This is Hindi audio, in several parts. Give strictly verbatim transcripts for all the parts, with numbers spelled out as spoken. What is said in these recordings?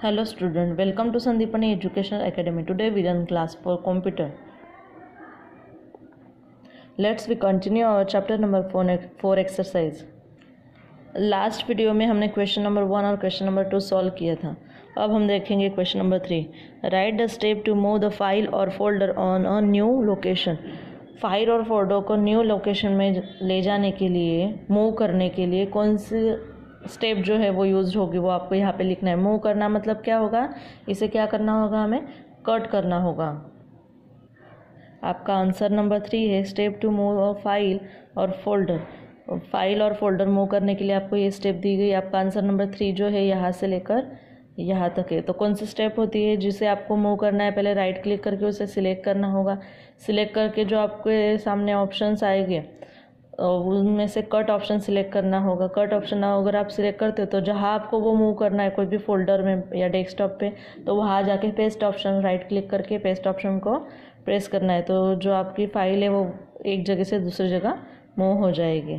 Hello student, welcome to Sandipani Educational Academy. Today we run class for computer. Let's we continue our chapter number four exercise. Last video में हमने क्वेश्चन नंबर वन और क्वेश्चन नंबर टू सॉल्व किया था. अब हम देखेंगे क्वेश्चन नंबर थ्री. Write the step to move the file और folder on a new location. File और फोल्डर को न्यू लोकेशन में ले जाने के लिए, मूव करने के लिए कौन सी स्टेप जो है वो यूज होगी वो आपको यहाँ पे लिखना है. मूव करना मतलब क्या होगा, इसे क्या करना होगा, हमें कट करना होगा. आपका आंसर नंबर थ्री है step to move a file और फोल्डर. फाइल और फोल्डर मूव करने के लिए आपको ये स्टेप दी गई. आपका आंसर नंबर थ्री जो है यहाँ से लेकर यहाँ तक है. तो कौन सी स्टेप होती है जिसे आपको मूव करना है, पहले राइट क्लिक करके उसे सिलेक्ट करना होगा. सिलेक्ट करके जो आपके सामने ऑप्शंस आएंगे उनमें से कट ऑप्शन सिलेक्ट करना होगा. कट ऑप्शन अगर आप सिलेक्ट करते हो तो जहाँ आपको वो मूव करना है कोई भी फोल्डर में या डेस्कटॉप पे, तो वहाँ जाके पेस्ट ऑप्शन राइट क्लिक करके पेस्ट ऑप्शन को प्रेस करना है. तो जो आपकी फाइल है वो एक जगह से दूसरी जगह मूव हो जाएगी.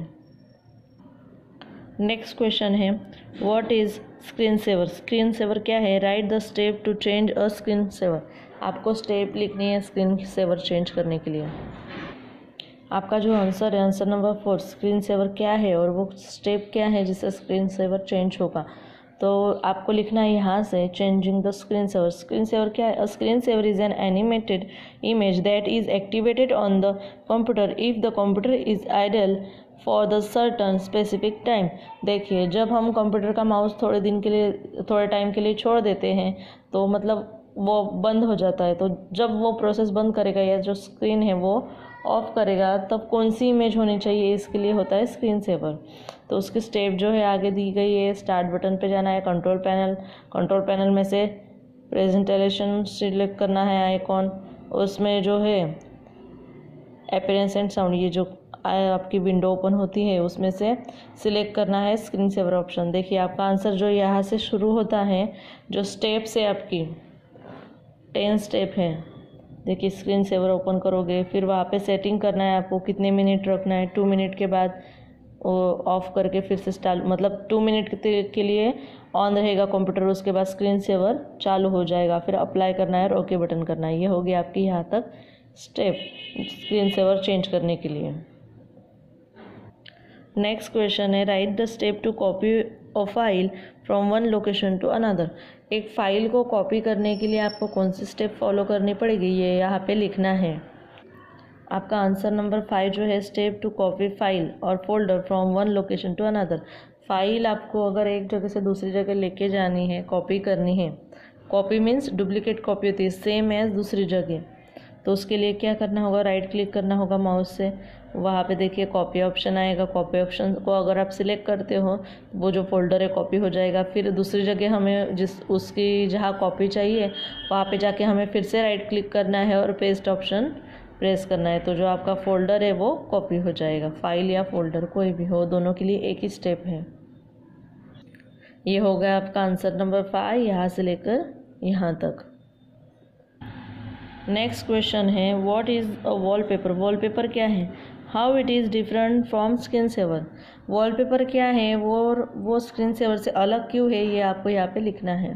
नेक्स्ट क्वेश्चन है what is screen saver. Screen saver क्या है. Write the step to change a screen saver. आपको स्टेप लिखनी है स्क्रीन सेवर चेंज करने के लिए. आपका जो आंसर है answer number four, screen saver क्या है और वो स्टेप क्या है जिससे स्क्रीन सेवर चेंज होगा. तो आपको लिखना है यहाँ से changing the screen saver. Screen saver क्या है. A screen saver is an animated image that is activated on the computer if the computer is idle for the certain specific time. देखिए, जब हम कंप्यूटर का माउस थोड़े दिन के लिए, थोड़े टाइम के लिए छोड़ देते हैं तो मतलब वो बंद हो जाता है. तो जब वो प्रोसेस बंद करेगा या जो स्क्रीन है वो ऑफ करेगा तब कौन सी इमेज होनी चाहिए, इसके लिए होता है स्क्रीन सेवर. तो उसकी स्टेप जो है आगे दी गई है. स्टार्ट बटन पे जाना है, कंट्रोल पैनल, कंट्रोल पैनल में से प्रेजेंटेशन सिलेक्ट करना है आइकॉन. उसमें जो है अपीयरेंस एंड साउंड, ये जो आपकी विंडो ओपन होती है उसमें से सिलेक्ट करना है स्क्रीन सेवर ऑप्शन. देखिए आपका आंसर जो यहाँ से शुरू होता है, जो स्टेप्स है आपकी टेन स्टेप है. देखिए स्क्रीन सेवर ओपन करोगे, फिर वहाँ पे सेटिंग करना है आपको कितने मिनट रखना है. टू मिनट के बाद वो ऑफ करके फिर से स्टार्ट, मतलब टू मिनट के लिए ऑन रहेगा कंप्यूटर, उसके बाद स्क्रीन सेवर चालू हो जाएगा. फिर अप्लाई करना है और ओके बटन करना है. ये हो गया आपकी यहाँ तक स्टेप स्क्रीन सेवर चेंज करने के लिए. नेक्स्ट क्वेश्चन है write the step to copy a file from one location to another. एक फ़ाइल को कॉपी करने के लिए आपको कौन सी स्टेप फॉलो करनी पड़ेगी, ये यहाँ पे लिखना है. आपका आंसर नंबर फाइव जो है स्टेप टू कॉपी फाइल और folder from one location to another. File आपको अगर एक जगह से दूसरी जगह लेके जानी है, कॉपी करनी है. कॉपी मीन्स डुप्लीकेट कॉपी होती है, सेम एज दूसरी जगह. तो उसके लिए क्या करना होगा, राइट क्लिक करना होगा माउस से. वहाँ पे देखिए कॉपी ऑप्शन आएगा. कॉपी ऑप्शन को अगर आप सिलेक्ट करते हो वो जो फोल्डर है कॉपी हो जाएगा. फिर दूसरी जगह हमें जिस उसकी जहाँ कॉपी चाहिए वहाँ पे जाके हमें फिर से राइट क्लिक करना है और पेस्ट ऑप्शन प्रेस करना है. तो जो आपका फोल्डर है वो कॉपी हो जाएगा. फाइल या फोल्डर कोई भी हो, दोनों के लिए एक ही स्टेप है. ये हो गया आपका आंसर नंबर फाइव यहाँ से लेकर यहाँ तक. नेक्स्ट क्वेश्चन है what is a wallpaper. Wallpaper क्या है. How it is different from screen saver. Wallpaper क्या है वो वो स्क्रीन सेवर से अलग क्यों है, ये आपको यहाँ पे लिखना है.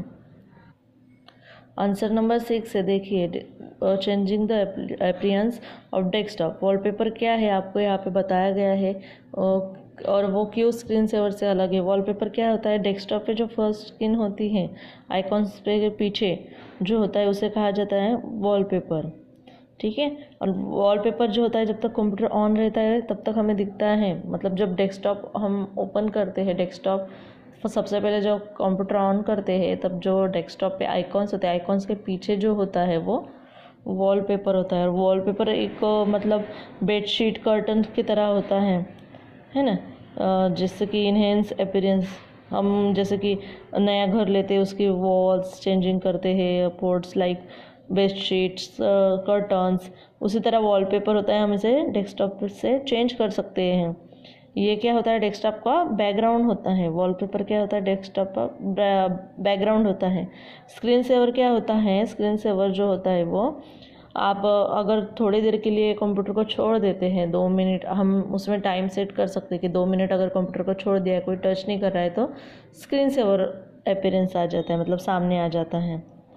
आंसर नंबर सिक्स है. देखिए changing the appearance of desktop. Wallpaper क्या है आपको यहाँ पे बताया गया है और वो क्यों स्क्रीन सेवर से अलग है. वॉलपेपर क्या होता है, डेस्कटॉप पे जो फर्स्ट स्क्रीन होती है आइकॉन्स पे पीछे जो होता है उसे कहा जाता है वॉलपेपर. ठीक है. और वॉलपेपर जो होता है जब तक कंप्यूटर ऑन रहता है तब तक हमें दिखता है. मतलब जब डेस्कटॉप हम ओपन करते हैं, डेस्कटॉप सबसे पहले जो कंप्यूटर ऑन करते हैं तब जो डेस्कटॉप पे आइकॉन्स होते हैं, आइकॉन्स के पीछे जो होता है वो वॉलपेपर होता है. और वॉलपेपर एक मतलब बेडशीट कर्टन की तरह होता है है ना, जिससे कि इन्हेंस अपीयरेंस. हम जैसे कि नया घर लेते हैं उसकी वॉल्स चेंजिंग करते हैं, पोर्ट्स लाइक बेडशीट्स कर्टन्स, उसी तरह वॉलपेपर होता है. हम इसे डेस्कटॉप से चेंज कर सकते हैं. ये क्या होता है, डेस्कटॉप का बैकग्राउंड होता है. वॉलपेपर क्या होता है, डेस्कटॉप का बैकग्राउंड होता है. स्क्रीन सेवर क्या होता है. स्क्रीन सेवर जो होता है वो आप अगर थोड़ी देर के लिए कंप्यूटर को छोड़ देते हैं, दो मिनट, हम उसमें टाइम सेट कर सकते हैं कि दो मिनट अगर कंप्यूटर को छोड़ दिया है, कोई टच नहीं कर रहा है, तो स्क्रीन सेवर अपीयरेंस आ जाता है, मतलब सामने आ जाता है।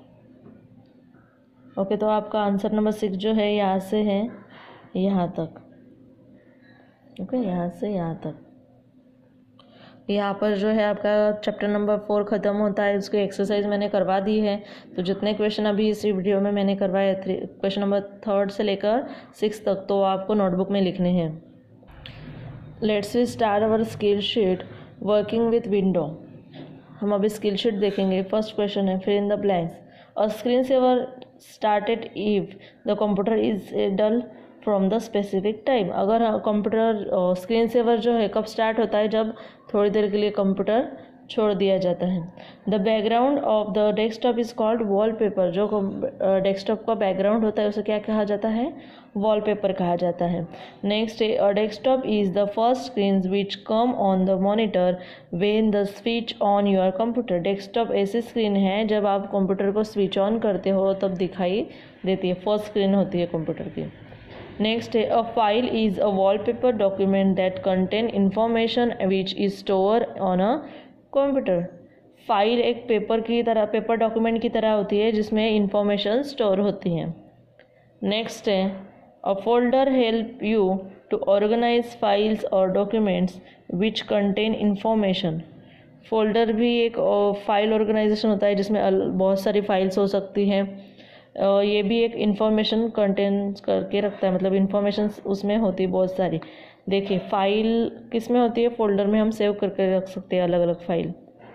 ओके, तो आपका आंसर नंबर सिक्स जो है यहाँ से है यहाँ तक। ओके, यहाँ से यहाँ तक। यहाँ पर जो है आपका चैप्टर नंबर फोर ख़त्म होता है। उसकी एक्सरसाइज मैंने करवा दी है। तो जितने क्वेश्चन अभी इस वीडियो में मैंने करवाए, थ्री क्वेश्चन नंबर थर्ड से लेकर सिक्स तक, तो आपको नोटबुक में लिखने हैं। Let's we start our skill sheet working with window. हम अभी स्किल शीट देखेंगे। फर्स्ट क्वेश्चन है fill in the blanks. A screen saver started if the computer is dull from the specific time. अगर कंप्यूटर स्क्रीन सेवर जो है कब स्टार्ट होता है, जब थोड़ी देर के लिए कंप्यूटर छोड़ दिया जाता है। The background of the desktop is called wallpaper. जो डेस्कटॉप का बैकग्राउंड होता है उसे क्या कहा जाता है? वॉलपेपर कहा जाता है। नेक्स्ट है a desktop is the first screen which come on the monitor when the switch on your computer. Desktop ऐसी स्क्रीन है जब आप कंप्यूटर को स्विच ऑन करते हो तब दिखाई देती है, फर्स्ट स्क्रीन होती है कंप्यूटर की। नेक्स्ट है a file is a wallpaper document that contain information which is store on a computer. File एक पेपर की तरह, पेपर डॉक्यूमेंट की तरह होती है जिसमें इंफॉर्मेशन स्टोर होती हैं। नेक्स्ट है a folder help you to organise files और documents which contain information. Folder भी एक फाइल ऑर्गेनाइजेशन होता है जिसमें बहुत सारी फाइल्स हो सकती हैं। ये भी एक इंफॉर्मेशन कंटेन करके रखता है, मतलब इंफॉर्मेशन उसमें होती है बहुत सारी। देखिए फाइल किस में होती है? फोल्डर में हम सेव करके रख सकते हैं अलग अलग फाइल।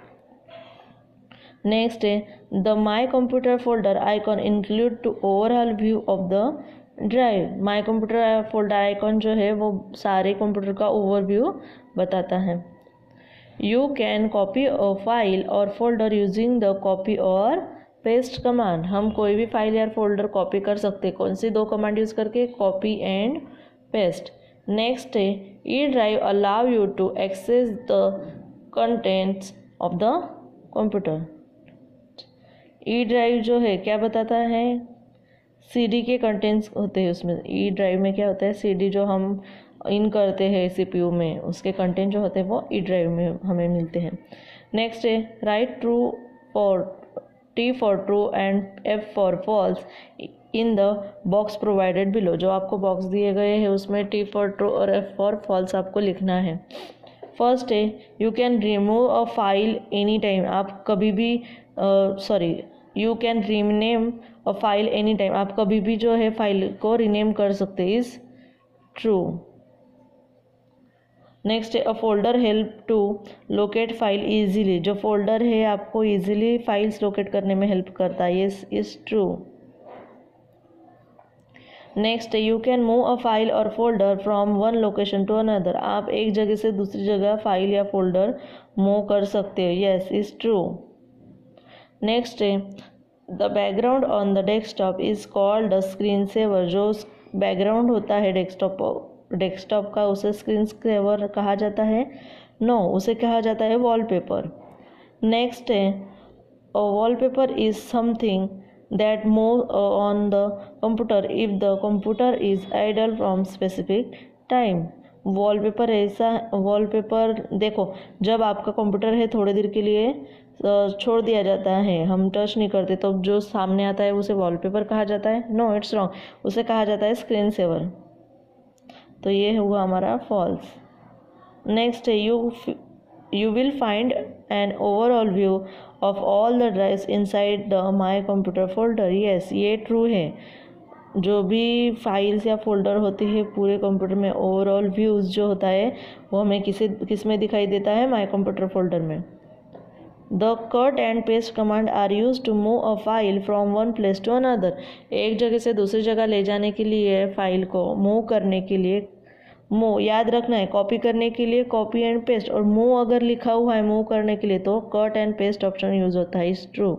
नेक्स्ट है the my computer folder icon include to overall view of the drive. My computer folder icon जो है वो सारे कंप्यूटर का ओवरव्यू बताता है। You can copy a file और फोल्डर यूजिंग द कॉपी और पेस्ट कमांड। हम कोई भी फाइल या फोल्डर कॉपी कर सकते हैं, कौन सी दो कमांड यूज करके? Copy and paste. नेक्स्ट है E drive allow you to access the contents of the computer. E drive जो है क्या बताता है? सीडी के कंटेंट्स होते हैं उसमें। ई ड्राइव में क्या होता है? सीडी जो हम इन करते हैं सीपीयू में, उसके कंटेंट जो होते हैं वो ई ड्राइव में हमें मिलते हैं। नेक्स्ट है write true for T for true and F for false in the box provided below। जो आपको बॉक्स दिए गए हैं उसमें T for true और F for false आपको लिखना है। फर्स्ट है you can remove a file any time. आप कभी भी sorry you can rename a file any time. आप कभी भी जो है फाइल को रीनेम कर सकते हैं, इज ट्रू। नेक्स्ट है a folder help to locate file easily. जो फोल्डर है आपको इजीली फाइल्स लोकेट करने में हेल्प करता है, yes is true. Next you can move a file और folder from one location to another. आप एक जगह से दूसरी जगह फाइल या फोल्डर मूव कर सकते हो, यस इज ट्रू। नेक्स्ट है the background on the desktop is called the screen saver. जो बैकग्राउंड होता है डेस्कटॉप डेस्कटॉप का उसे स्क्रीन सेवर कहा जाता है? नो no, उसे कहा जाता है वॉलपेपर। नेक्स्ट है wallpaper is something that move on the computer if the computer is idle from specific time. Wallpaper ऐसा वॉलपेपर देखो, जब आपका कंप्यूटर है थोड़ी देर के लिए छोड़ दिया जाता है, हम टच नहीं करते, तो जो सामने आता है उसे वॉलपेपर कहा जाता है? नो इट्स रॉन्ग, उसे कहा जाता है स्क्रीन सेवर। तो ये हुआ हमारा फॉल्स। नेक्स्ट है you you will find an overall view of all the drives inside the my computer folder. Yes ये ट्रू है। जो भी फाइल्स या फोल्डर होती है पूरे कंप्यूटर में, ओवरऑल व्यूज़ जो होता है वो हमें किसे किस में दिखाई देता है? माई कंप्यूटर फोल्डर में। The cut and paste command are use to move a file from one place to another. एक जगह से दूसरी जगह ले जाने के लिए, फाइल को मूव करने के लिए, मूव याद रखना है, कॉपी करने के लिए कॉपी एंड पेस्ट, और मूव अगर लिखा हुआ है मूव करने के लिए तो cut and paste option use होता है, इज ट्रू।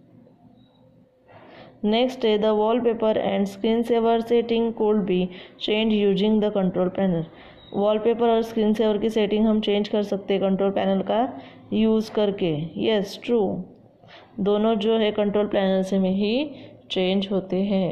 नेक्स्ट है the wallpaper and screen saver setting could be change using the control panel. Wallpaper और स्क्रीन सेवर की सेटिंग हम चेंज कर सकते हैं कंट्रोल पैनल का यूज़ करके, यस ट्रू। दोनों जो है कंट्रोल पैनल से में ही चेंज होते हैं।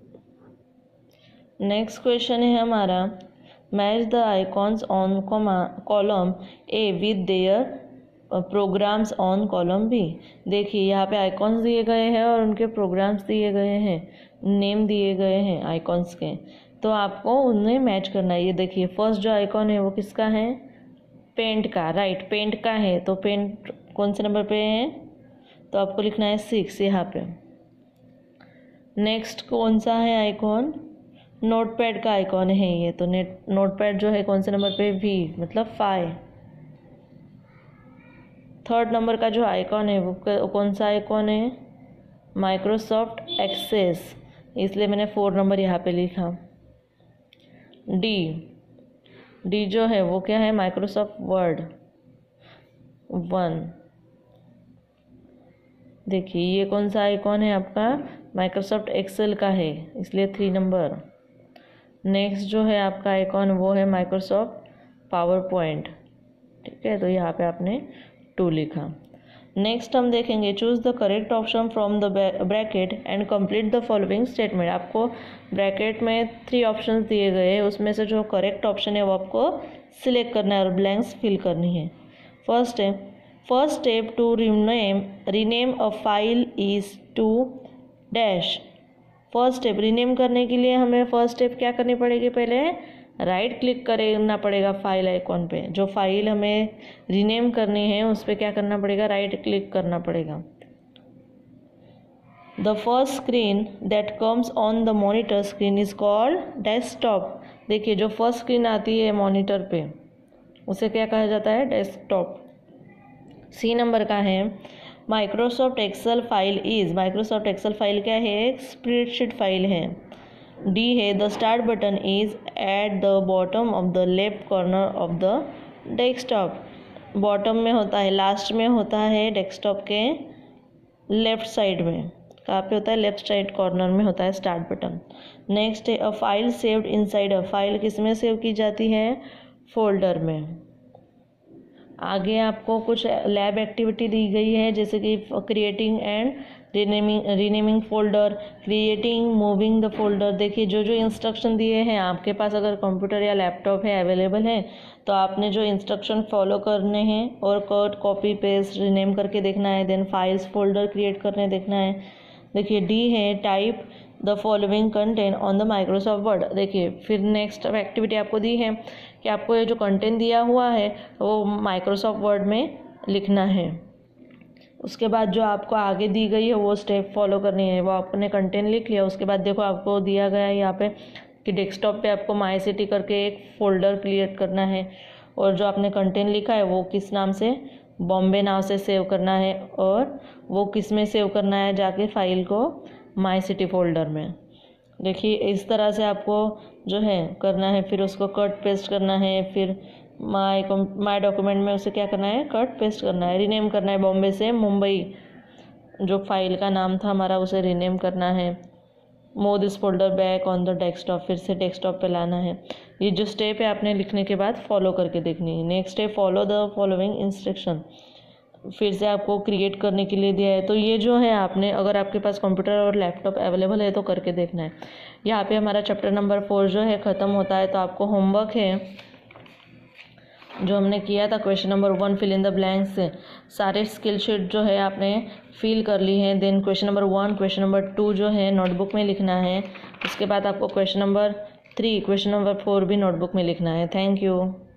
नेक्स्ट क्वेश्चन है हमारा match the icons on column A with their programs on column B. देखिए यहाँ पे आइकॉन्स दिए गए हैं और उनके प्रोग्राम्स दिए गए हैं, नेम दिए गए हैं आइकॉन्स के, तो आपको उन्हें मैच करना है। ये देखिए फर्स्ट जो आइकॉन है वो किसका है, पेंट का, राइट पेंट का है, तो पेंट कौन से नंबर पे है, तो आपको लिखना है सिक्स यहाँ पे। नेक्स्ट कौन सा है आइकॉन, नोटपैड का आइकॉन है ये, तो नेट नोटपैड जो है कौन से नंबर पे, वी मतलब फाइव। थर्ड नंबर का जो आइकॉन है वो कौन सा आइकॉन है, माइक्रोसॉफ्ट एक्सेस, इसलिए मैंने फोर नंबर यहाँ पे लिखा। डी डी जो है वो क्या है, माइक्रोसॉफ्ट वर्ड वन। देखिए ये कौन सा आइकॉन है आपका, माइक्रोसॉफ्ट एक्सेल का है, इसलिए थ्री नंबर। नेक्स्ट जो है आपका आइकॉन वो है माइक्रोसॉफ्ट पावर पॉइंट, ठीक है, तो यहाँ पे आपने टू लिखा। नेक्स्ट हम देखेंगे choose the correct option from the bracket and complete the following statement. आपको ब्रैकेट में थ्री ऑप्शंस दिए गए हैं, उसमें से जो करेक्ट ऑप्शन है वो आपको सिलेक्ट करना है और ब्लैंक्स फिल करनी है। फर्स्ट है first step to rename rename a file is to dash. First step rename करने के लिए हमें फर्स्ट स्टेप क्या करनी पड़ेगी, पहले राइट क्लिक करना पड़ेगा फाइल आइकॉन पे, जो फाइल हमें रीनेम करनी है उस पर क्या करना पड़ेगा, राइट क्लिक करना पड़ेगा। The first screen that comes on the monitor screen is called desktop. देखिए जो फर्स्ट स्क्रीन आती है मॉनिटर पे उसे क्या कहा जाता है, डेस्कटॉप। सी नंबर का है Microsoft Excel file is, Microsoft Excel file क्या है, एक स्प्रेडशीट फाइल है। डी है the start button is at the bottom of the left corner of the desktop. Bottom में होता है, लास्ट में होता है डेस्कटॉप के लेफ्ट साइड में, कहाँ पे होता है, लेफ्ट साइड कॉर्नर में होता है स्टार्ट बटन। नेक्स्ट है a file saved inside a, file किस में सेव की जाती है, फोल्डर में। आगे आपको कुछ लैब एक्टिविटी दी गई है जैसे कि creating and renaming renaming folder, creating moving the folder. देखिए जो जो इंस्ट्रक्शन दिए हैं आपके पास अगर कंप्यूटर या लैपटॉप है अवेलेबल है तो आपने जो इंस्ट्रक्शन फॉलो करने हैं और कट कॉपी पेस्ट रीनेम करके देखना है, देन फाइल्स फोल्डर क्रिएट करने देखना है। देखिए डी है type the following content on the Microsoft Word. देखिए फिर नेक्स्ट एक्टिविटी आपको दी है कि आपको ये जो कंटेंट दिया हुआ है वो माइक्रोसॉफ्ट वर्ड में लिखना है। उसके बाद जो आपको आगे दी गई है वो स्टेप फॉलो करनी है। वो आपने कंटेंट लिख लिया, उसके बाद देखो आपको दिया गया है यहाँ पे कि डेस्कटॉप पे आपको माई सिटी करके एक फ़ोल्डर क्रिएट करना है और जो आपने कंटेंट लिखा है वो किस नाम से, बॉम्बे नाम से सेव करना है और वो किस में सेव करना है, जाके फाइल को माई सिटी फोल्डर में। देखिए इस तरह से आपको जो है करना है, फिर उसको कट पेस्ट करना है, फिर माई माई डॉक्यूमेंट में उसे क्या करना है, कट पेस्ट करना है, रीनेम करना है, बॉम्बे से मुंबई जो फाइल का नाम था हमारा उसे रीनेम करना है। Move this folder back on the desktop, फिर से डेस्कटॉप पे लाना है। ये जो स्टेप है आपने लिखने के बाद फॉलो करके देखनी है। नेक्स्ट है फॉलो द फॉलोइंग इंस्ट्रक्शन, फिर से आपको क्रिएट करने के लिए दिया है। तो ये जो है आपने अगर आपके पास कंप्यूटर और लैपटॉप अवेलेबल है तो करके देखना है। यहाँ पे हमारा चैप्टर नंबर फोर जो है ख़त्म होता है। तो आपको होमवर्क है जो हमने किया था question number one fill in the blanks, सारे स्किल शीट जो है आपने फिल कर ली है। Then question number one question number two जो है नोटबुक में लिखना है। उसके बाद आपको question number three question number four भी नोटबुक में लिखना है। Thank you.